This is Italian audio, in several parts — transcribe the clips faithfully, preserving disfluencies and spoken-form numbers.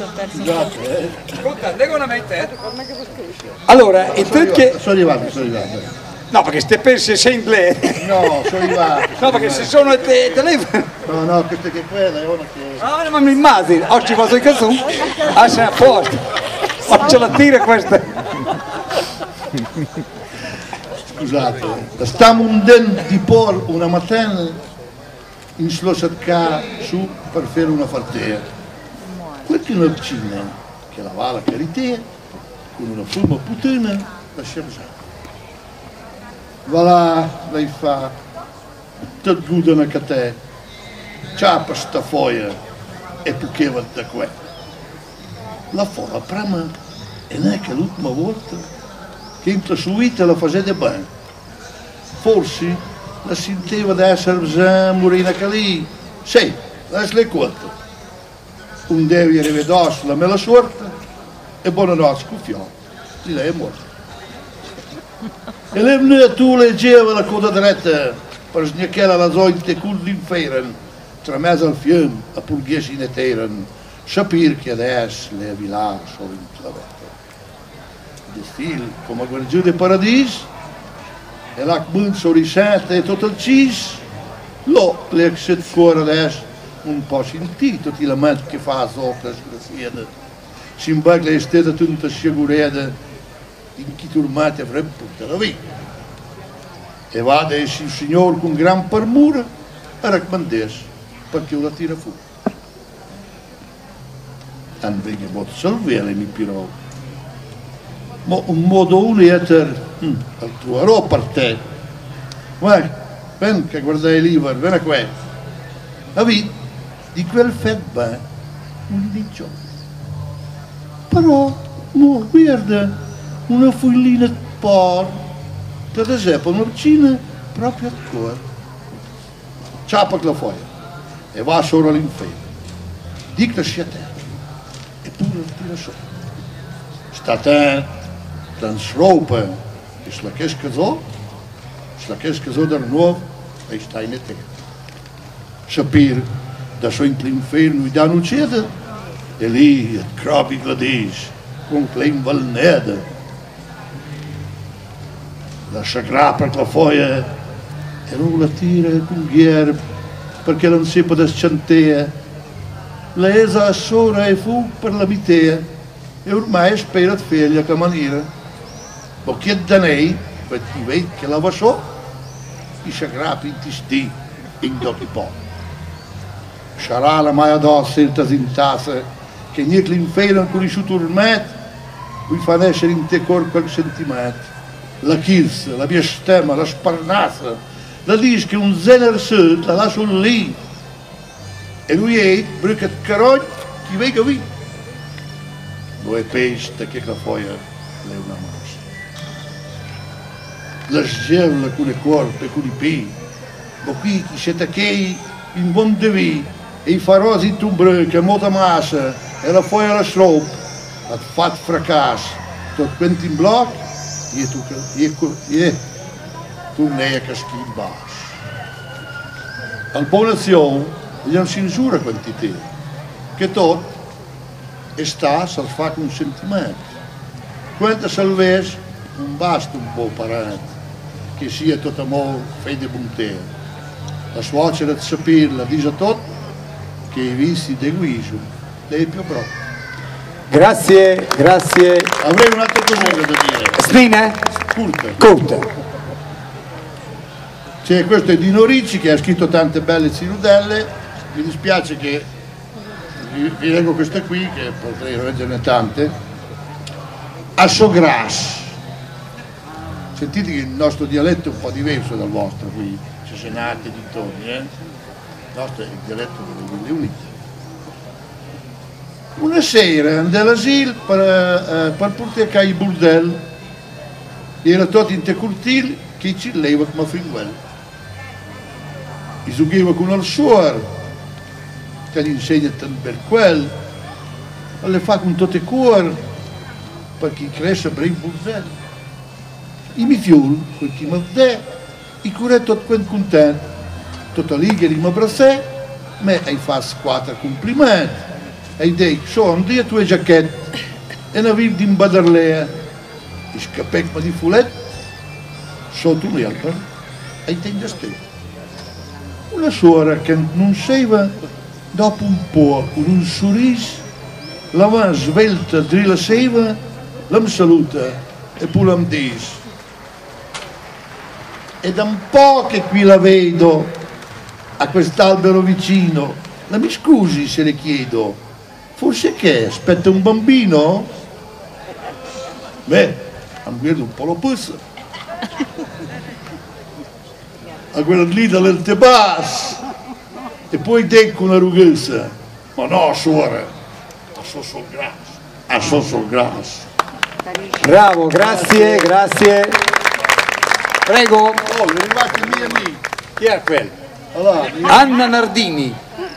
Scusate, eh. Ascolta, regolamento. Allora, il Sono perché... arrivato, sono arrivato, sono arrivato. No, perché ste pensi sei inglese. No, sono arrivato. No, perché se sono te telefono... No, no, questa che è quella, è una che... Ah, ma mi immagino, oggi vado in casa, ah, sei a posto. Oggi la tira questa. Scusate, stiamo un den di por una mattina in slosatca su per fare una fartea. Quel che una vicina, che la va la carità, con una forma puttana, lasciamo già. Va là, lei fa, te gudano che te, ciapa sta foia e pucheva da qua. La folla prima e non è che l'ultima volta che in la suite la faceva bene. Forse la sentiva di essere già morina che lì. Sì, lascia le conto. Un devi arrivederci la mela sorte e buonanotte scuffiò. Di lei è morta. E lei tu leggeva la coda dritta per sgnacchiare la zointe col l'inferen, tra mezzo al fiume, a purghesi in eteren, sapere che adesso le avilà sono in clavetta. Di stil come quel giù del paradiso, e la cmund sono risente e tutto il cis, lo le che cuore adesso un po' sentito, ti lamenti che fa sopra la sgraziata, si imbaglia le stesse tutta sicurezza, in chi turmate avrebbe portato via. E va adesso il Signore con gran premura a raccomandarsi perché la tira fuori. Non venga molto salvare mi pirò. Ma un modo uneter hm, al tuo ero per te. Guarda, ven che guardai l'Ivar, vieni qua. Avete di quel febba un diccio. Però, mo, guarda, una foglina di porco, che ad esempio una vicina proprio al cuore. Ciapa che la foglia e va solo all'inferno. Dic la scia terra e pure la tira sopra. Sta te, dan sropa, e se la chesca zo, se la chesca zo dar nuovo, e sta in terra. Sapere da so in l'inferno e da non c'è, e lì il crobi gladis, con klein valnede. Lascia grappa la foglia e non la tira con ghier perché non si può scantare. Lei sa sora e fu per la mitea e ormai spera di figlia che maniera. Ma chi da lei, perché vedi che la va so, i sagrappi in tisti in doppio po'. Sarà la mai addosso il tasintassa che niente l'inferno con i suoi turmet, vi fa nascere in te corpo quel sentimento. La chilza, la mia stemma, la sparnazza, la dice che un zener sud la lascio lì e lui è, bruca di carogna, chi vega via. Lo è pesta che la foglia è una mossa. La sgevla con le corpe, con i piedi, ma qui chi siete che in buon devi e i farosi in tumbre che molta massa e la foglia la strop, ha fatto fracasso, tutto quanto in blocco. E tu, e, e, tu ne è che schifo basso. Al buona azione, non si misura quantità, che tot e sta se fa con sentimento. Quanta salvezza non basta un po' parente, che sia tutto amore, fede e bontà. La suocera di sapere la dice a tot, che i visti di guiso, lei è più bravo. Grazie, grazie. Avrei un'altra cosa da dire. Snina? Curta. Curta. Cioè, questo è Dino Ricci che ha scritto tante belle cirudelle. Mi dispiace che vi, vi leggo questa qui, che potrei leggerne tante. A Sogras. Sentite che il nostro dialetto è un po' diverso dal vostro qui, ci sono nati dintorni, eh? Il nostro è il dialetto delle Unite. Una sera andai all'asilo per, uh, per portare a i burdel. Era tutto in te cortili che ci leva come finguello. I sughiva con il suore, che gli insegna per quello, e le fa con tutte le cuore, perché cresce per il burdel. I mi fiul, quel che mi dà, i cuore tutto quanto contento, tutta liga di mi abbracciare, me hai fatto quattro complimenti. e dico, sono due tue giacchette e ne vivo di imbadarlea, e scapecma di fuletto, sotto un albero, e tengo stretto. Una suora che non seva, dopo un po', con un sorriso, la mano svelta della seva, la mi saluta e poi la mi dice: è da un po' che qui la vedo a quest'albero vicino, la mi scusi se le chiedo, forse che aspetta un bambino? Beh, mi guarda un po' la puzza, a quella lì dall'ente basso, e poi dico una rughezza: ma no suora, a so sul grasso, a so sul grasso. Bravo, grazie, grazie. Prego. Oh, sono arrivati i miei amici. Chi è quello? Allora, Anna Nardini.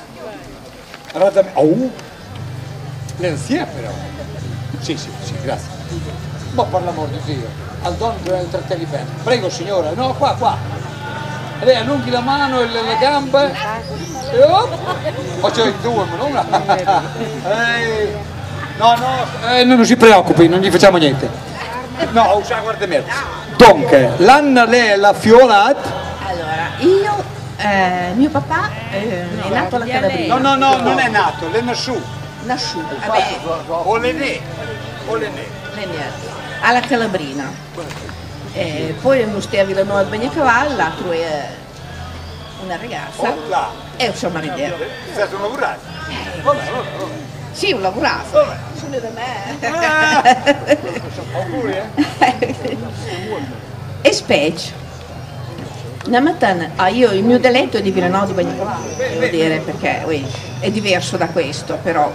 Radam- Oh, lei si è però. Sì, sì, sì, grazie. Ma per l'amor di Dio, al don per il trattenimento. Prego signora, no, qua, qua. Lei allunghi la mano e le, le gambe. E oh, oh c'è due, ma non una. Ehi. No, no, eh, non si preoccupi, non gli facciamo niente. No, usa guarda me. Dunque, l'Anna lei è la Fiolat. Allora, io, eh, mio papà eh, è nato alla Calabria. No, no, no, non è nato, l'è nasciuto. Nasciuto, vabbè, O l'Enè, o l'Enè. l'Enea, alla Calabrina. Eh, poi non stai a Villanova a Bagnacavallo, l'altro è una ragazza Oh, là. e un suo marito. È stato un lavorato. Vabbè, vabbè, vabbè. Sì, un lavorato. Sono da me. Auguri, eh? E specie. Una mattina, ah, io il mio dialetto è di Villanova di Bagnacavallo, devo dire, perché ui, è diverso da questo, però.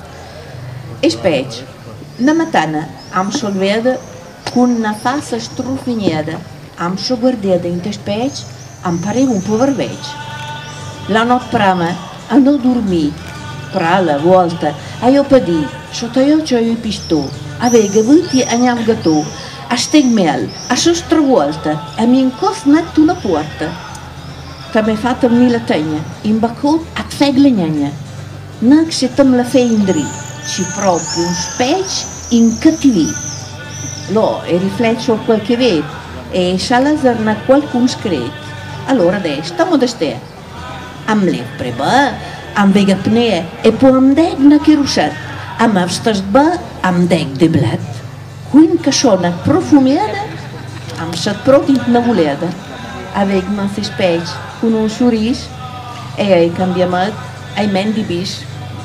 E specie. Una mattina am solvedo con una faccia strufinata, am so guardato in te specie, am pareva un po' vervecchio. La notte prima andò a dormire, però la volta a io pedì, sotto io c'ho il pistò, aveva avuti a navgato, a stegmel, a sostra volta, a mi incosnato una porta, che mi ha fatto venire la tegna, in baccò a fegle gnagna. Non se te me la fai indri, ci proprio un specie in cattivi. Lo, e riflesso quel che vede, e Salazar na qualcun scret. Allora adesso, stiamo da ste. Am lev preba, am vega pnee, e poi am deg na chirusat. Am avstas ba, am deg de blat. Quin che sono profumata, am sat proprio na voleda. Aveg man si specie, con un sorriso, e hai cambiato ai mendi bis.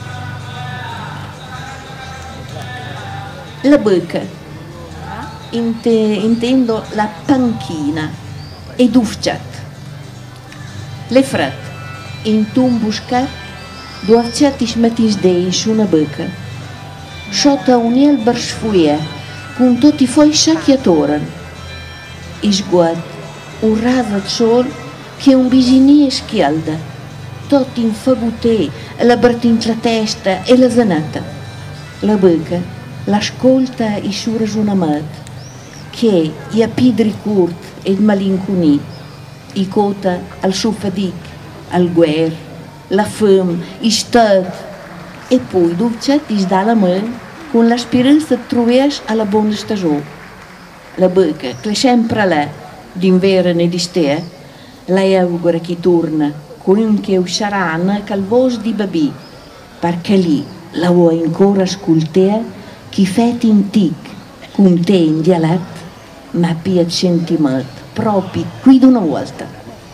La bocca. Inte, intendo la panchina e dufciat. Le frat, in un buscat, duarciatis matis dei su una bocca. Sotto un elber sfuia, con tutti i foi sacchiatoren. E sguard, un raso al sol che un bisinie schialda, tot in fagutè, la bertint la testa e la zanata. La bocca, l'ascolta i suo ragionamento, che i apidri curt e malinconia, i cota al suo fadic, al guerra, la fame, i stat, e poi dubcet is dà la mano con la speranza di trovare alla buona stagione. La bocca, che è sempre là, d'inverno e di stea, la augura che torna, con che uscirà cal voce di babì, perché lì la vuoi ancora ascoltare, chi feti in tic, con te in dialetto, ma pia sentimento, proprio qui d'una volta.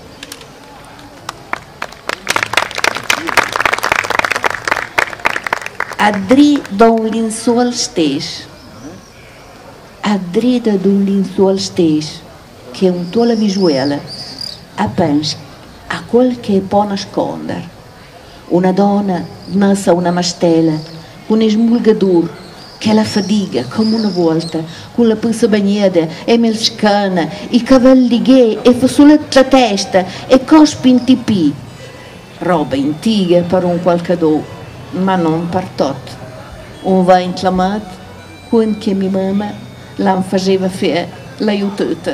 Adri da un linsuol stesso, adri da un linsuol stesso, che è un tola visuale, a pensa a quel che può nascondere. Una donna nasa una mastella, un smulgadur, che la fadiga come una volta, con la puzza bagnata e mel scana, i cavalli gay e fasoletta la testa e cospi in tipì. Roba antica per un qualcadò, ma non per tot. Un va inclamat, quando che mia mamma la faceva fare l'aiutata.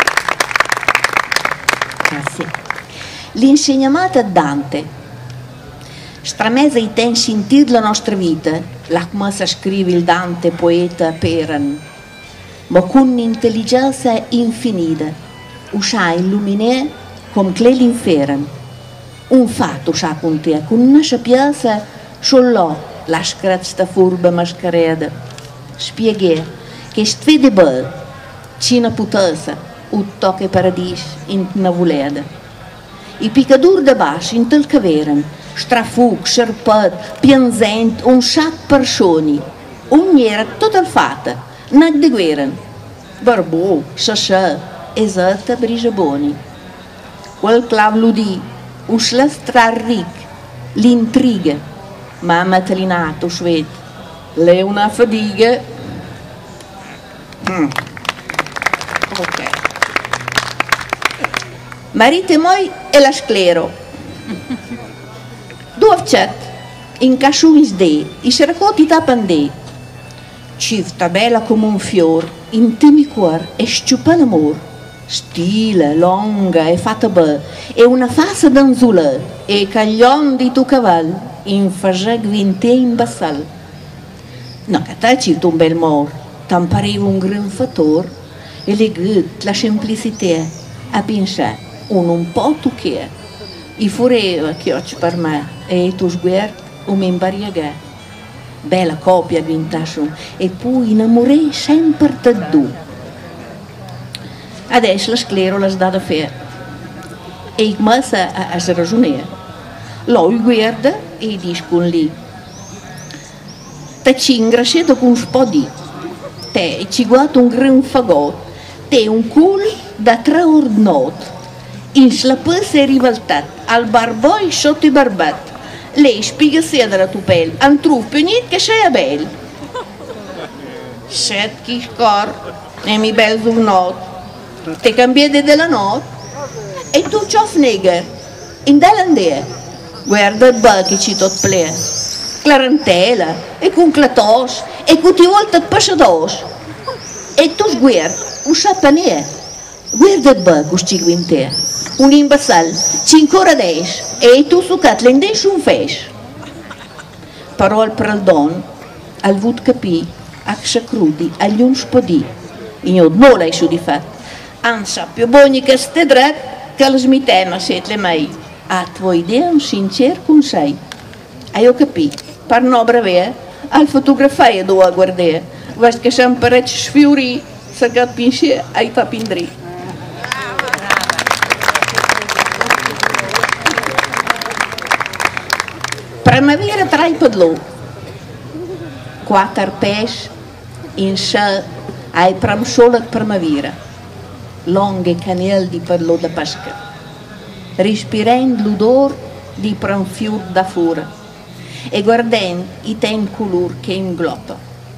Grazie. L'insegnamento a Dante. Stramesa i ten sentir la nostra vita, la come si scrive il Dante poeta Peran, ma con un'intelligenza infinita, usà illuminare come che l'inferno. Un fatto sa con te, con una sapienza solo la scrazza furba mascherada, spieghe che stvede bel, cina putasa, un tocche paradis in una voleda. I piccadur de baix in tel che veren, strafug, scerpet, pianzent, un sac personi, un era tot el fata, nac de gueren, barbò, sassà, esata brisaboni. Quel clav ludì, us la strarric, l'intriga, ma matalinato sved, le una fadiga. Mm. Ok. Marite moi e la sclero. Dovcet, in casciuis de, i seracoti tapande. Cifta bella come un fior, in timi cuor e sciupa l'amor. Stile, longa e fatta bene, e una faccia d'anzulà, e caglion di tu caval, in faseg vinte in bassal. No, che te ci un bel mor, tan pareva un gran fattor, e le gut, la semplicità, a pensare, un un po' tu che, i fureva che oggi per me, e tu sguard, un imbariagà. Bella copia vintasciò, e poi innamorei sempre da tu. Adesso la sclero la dà da fare e ik massa a, a se ragionare. Lui guarda e dice con lì: te ci ingrasciato con un po' di te ci guarda un gran fagot, te un cul da tre ordinot, in slapës e rivaltat, al barboi sotto i barbat, lei spiega sedere a tu pel, an truf penit che sei a bel. Set chi scor, e mi bel zurnot, te cambiate della notte e tu ciò fnegar in dall'andea guarda il bel che ci tot plea clarantela e con clatos e con ti volta passados e tu sguard un sapanè guarda il bel che ci guinte un imbassal cinque des e tu succat l'endes un fes parol per il don al vut capì a crudi agli un spodì in od mola i su di fatto. Ansa, più buoni che ste dret, che le smitena set le mai. A tua idea un sincer consell. E io capì, per no brevere, al fotografare dove a guardare. Vast che siamo parecchi sfiori, se capisci, ai tapindri. Primavera tra i padlò. Quattro pes, in sé, ai pram solo primavera. Longhe canel di parlò da pesca, respirando l'odore di pranfiur da fuori e guardando i ten color che ingloba.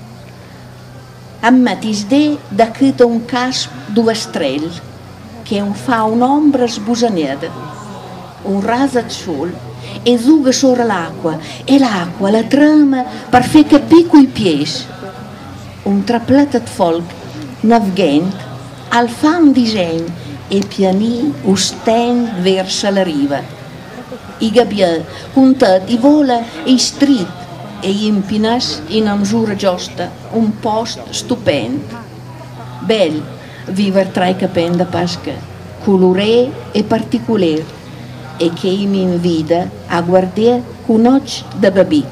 Ammatisde da chita un casp due strelle che un fa un'ombra sbusaneda, un rasa di sol e zuga sopra l'acqua e l'acqua la trama per far capire coi pies. Un traplata di folk navigante al fa un disegno e pianì ustend verso la riva. I gabbià contati vola e strit e impinas in a misura giusta un post stupendo. Bel viver tra i capelli da pesca, coloré e particolare e che mi invita a guardare con occhi da babì.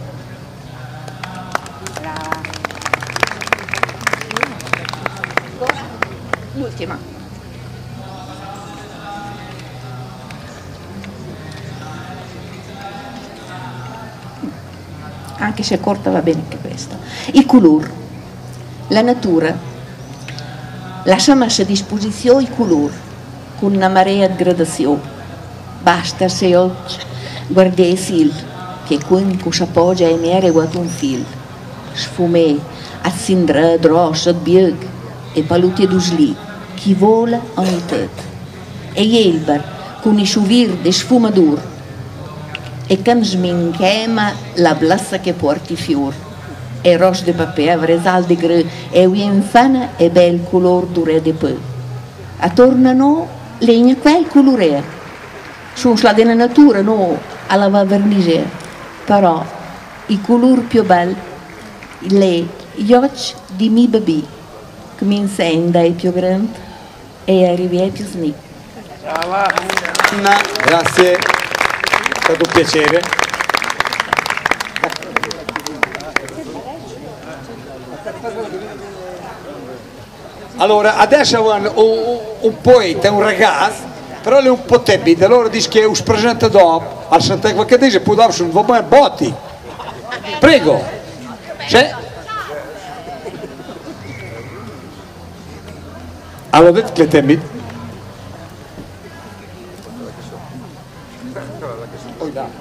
L'ultima. Anche se corta va bene anche questa. Il colore, la natura, lascia messa a disposizione il colore con una marea di gradazione. Basta se oggi guardare il fil, che quando si appoggia in aria guarda un fil, sfumè, azzindrà, drossa, bieg, e paluti d'usli, chi vola ogni tetta. E Elber, con i suoi verde sfumadur, e che sminchema la blassa che porti fior, e roche de papè, vresal de gre, e uienfana e bel color dure de peu. Attorno a noi, legna quel colore, su la della natura, no, alla va vernise. però i colori più belli, le gli occhi di mio bebè, che mi insegna dai più grandi e arrivi ai più sni. Grazie, è stato un piacere. Allora, adesso un, un, un poeta, un ragazzo, però è un po' timido, allora dice che us presenta dopo, al Sant'Ecua che dice, poi dopo non va bene, botti. Prego. C'è? Allora, detto che è timido. Poi da.